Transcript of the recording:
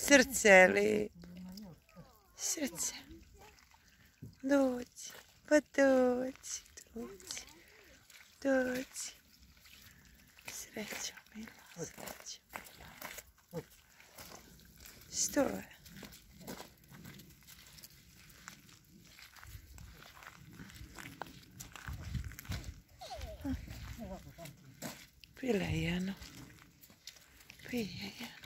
Srce li? Srce. Dođi, pa dođi, dođi, dođi. Srećo, mila, srećo, mila. Što je? Pije, Jano. Pije, Jano.